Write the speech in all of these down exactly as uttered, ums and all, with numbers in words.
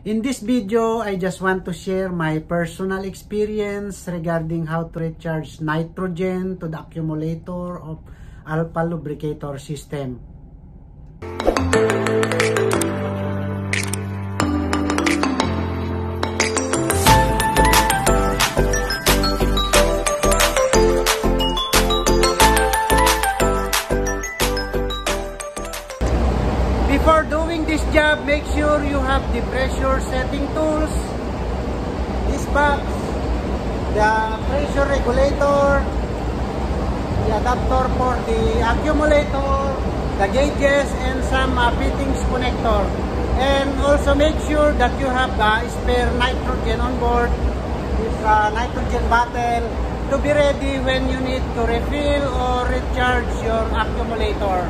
In this video, I just want to share my personal experience regarding how to recharge nitrogen to the accumulator of Alpha lubricator system. Before doing this job, make sure you have the pressure setting tools, this box, the pressure regulator, the adapter for the accumulator, the gauges, and some uh, fittings connector. And also make sure that you have the spare nitrogen on board, this uh, nitrogen bottle, to be ready when you need to refill or recharge your accumulator.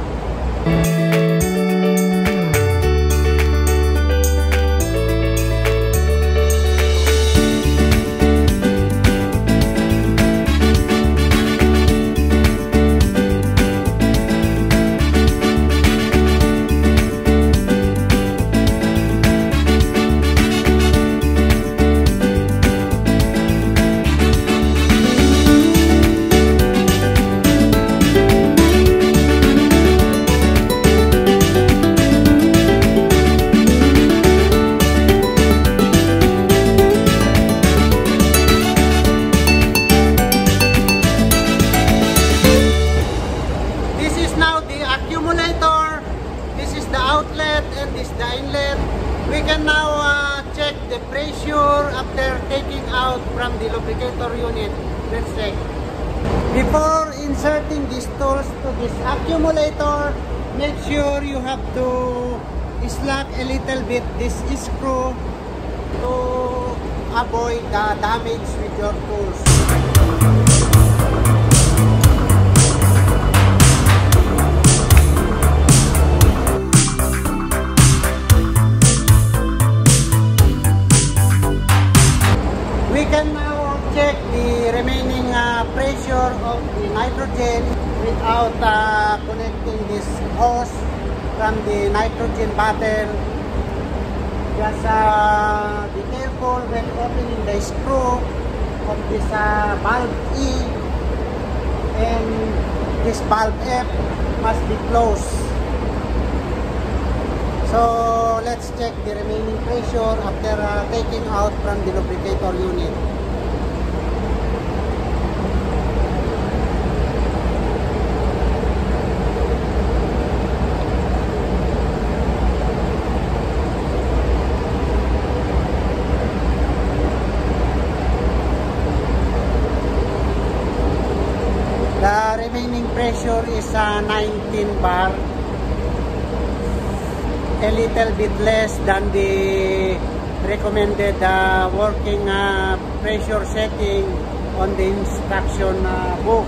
And this the inlet. We can now uh, check the pressure after taking out from the lubricator unit. Let's check. Before inserting these tools to this accumulator, make sure you have to slack a little bit this screw to avoid the damage with your tools. We can now check the remaining uh, pressure of the nitrogen without uh, connecting this hose from the nitrogen bottle. Just uh, be careful when opening the screw of this uh, valve E, and this valve F must be closed. So let's check the remaining pressure after uh, taking out from the lubricator unit. The remaining pressure is uh, nineteen bar. A little bit less than the recommended uh, working uh, pressure setting on the instruction uh, book.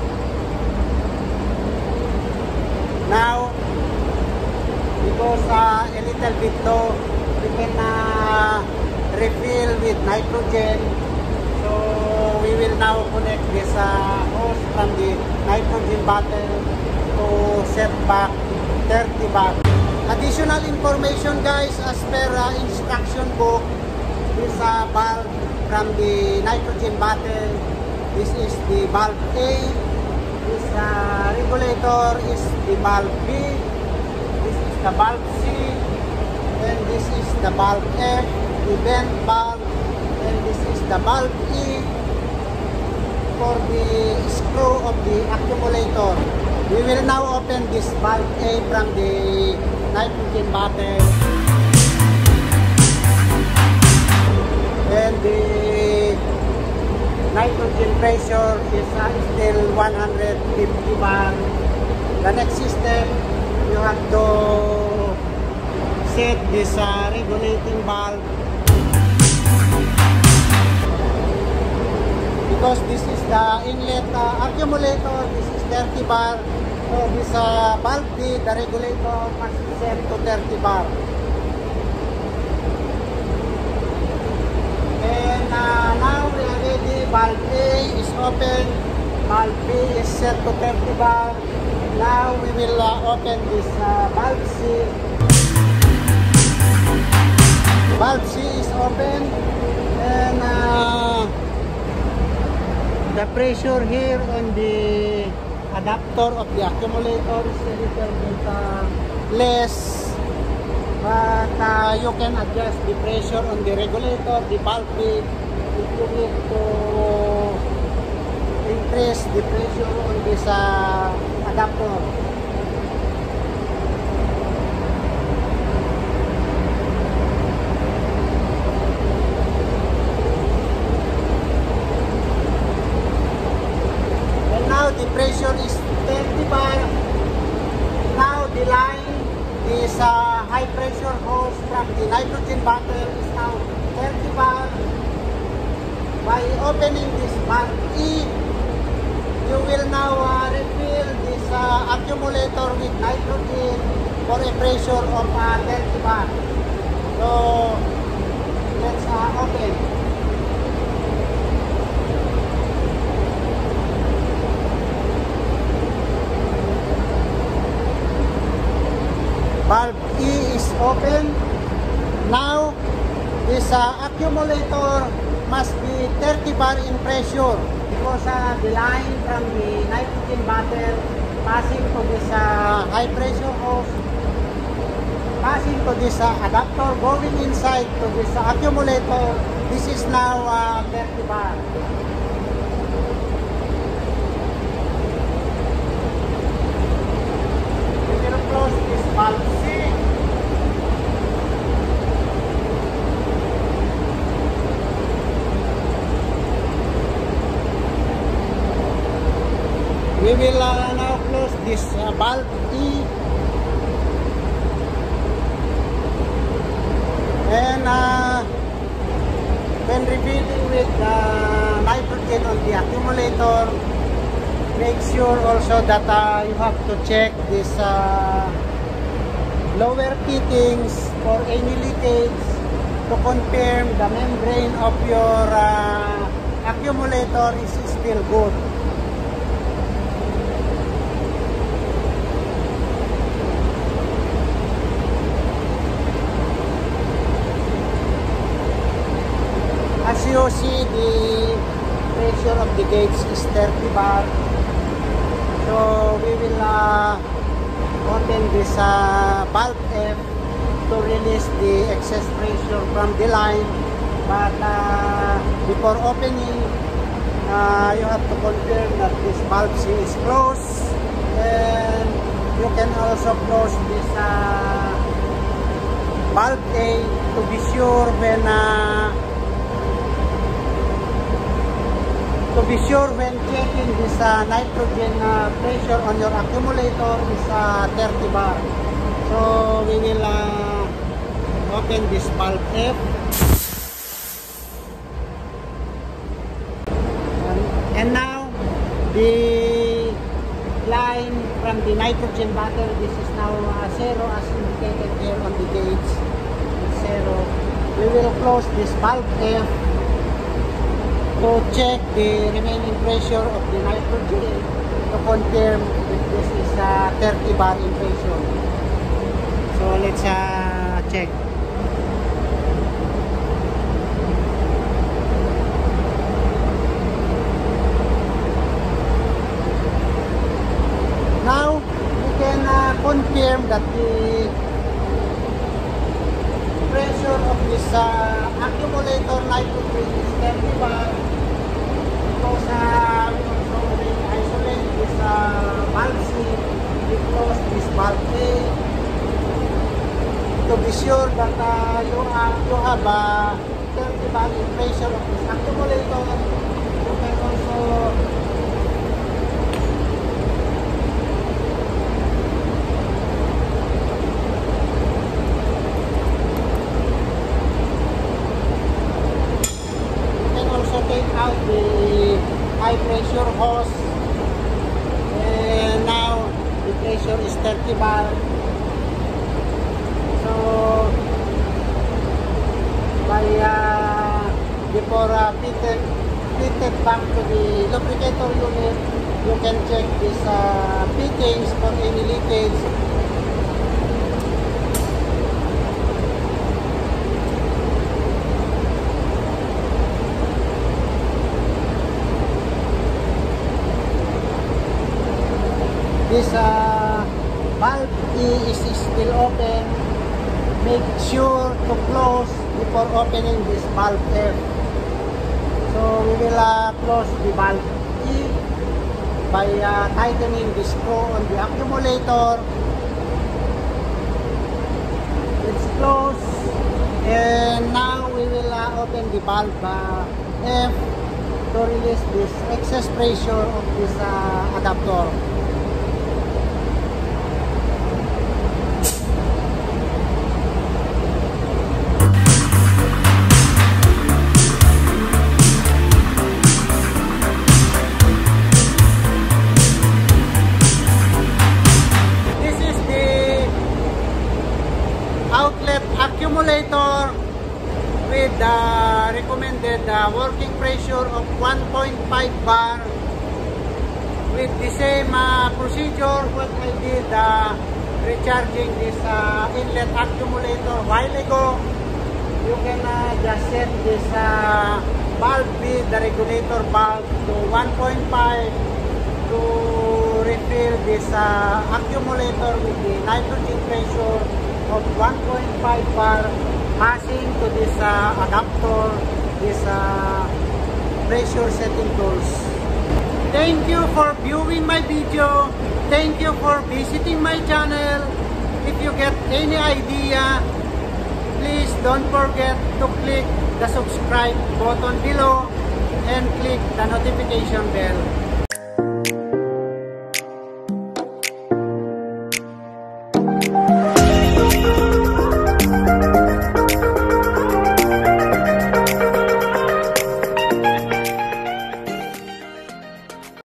Now, because uh, a little bit low, we can uh, refill with nitrogen. So we will now connect this uh, hose from the nitrogen bottle to set back thirty bar. Additional information, guys, as per uh, instruction book, this uh, valve from the nitrogen bottle, this is the valve A, this uh, regulator is the valve B, this is the valve C, and this is the valve F, the vent valve, and this is the valve E for the screw of the accumulator. We will now open this valve A from the nitrogen bottle, and the nitrogen pressure is uh, still one hundred fifty bar. The next step, you have to set this uh, regulating valve, because this is the inlet uh, accumulator. This is thirty bar. So this uh, valve B, the regulator must be set to thirty bar. And uh, now we are ready. Valve A is open. Valve B is set to thirty bar. Now we will uh, open this uh, valve C. Valve C is open, and uh, the pressure here on the adapter of the accumulator is a little bit uh, less, but uh, you can adjust the pressure on the regulator, the valve if you need to increase the pressure on this uh, adapter. And now the pressure is thirty bar. Now the line is uh, high pressure hose from the nitrogen bottle is now thirty bar. By opening this valve E, you will now uh, refill this uh, accumulator with nitrogen for a pressure of uh, thirty bar. So let's uh, open. Valve E is open. Now this uh, accumulator must be thirty bar in pressure, because uh, the line from the nitrogen bottle passing to this uh, high pressure hose, passing to this uh, adapter, going inside to this uh, accumulator. This is now uh, thirty bar. We will close this valve C. We will uh, now close this uh, valve E, and uh, when refilling with uh, nitrogen on the accumulator, make sure also that uh, you have to check this uh, lower fittings for any leakage to confirm the membrane of your uh, accumulator is still good. As you see, the pressure of the gauge is thirty bar. So we will uh, open this uh, valve F to release the excess pressure from the line. But uh, before opening, uh, you have to confirm that this valve C is closed, and you can also close this uh, valve A to be sure when uh, To be sure when checking this uh, nitrogen uh, pressure on your accumulator is uh, thirty bar. So we will uh, open this valve F. And, and now the line from the nitrogen bottle, this is now uh, zero as indicated here on the gauge. It's zero. We will close this valve F to check the remaining pressure of the nitrogen to confirm if this is uh, thirty bar in pressure. So let's uh, check. Now we can uh, confirm that the pressure of this uh, accumulator nitrogen is thirty bar, because uh, we also will isolate this uh, valve C, we close this valve A to be sure that uh, you, uh, you have uh, thirty bar in pressure of this accumulator. You can also take out the high pressure hose, and now the pressure is thirty bar. So by uh, before uh, fitted, fitted back to the lubricator unit, you can check these uh, fittings for any leakage. this uh, valve E is still open, make sure to close before opening this valve F. So we will uh, close the valve E by uh, tightening the screw on the accumulator. It's closed, and now we will uh, open the valve uh, F to release this excess pressure of this uh, adapter. Outlet accumulator with the recommended uh, working pressure of one point five bar, with the same uh, procedure what I did uh, recharging this uh, inlet accumulator a while ago. You can uh, just set this uh, valve with the regulator valve to one point five to refill this uh, accumulator with the nitrogen pressure of one point five bar, passing to this uh, adapter, this uh, pressure setting tools. Thank you for viewing my video. Thank you for visiting my channel. If you get any idea, please don't forget to click the subscribe button below and click the notification bell.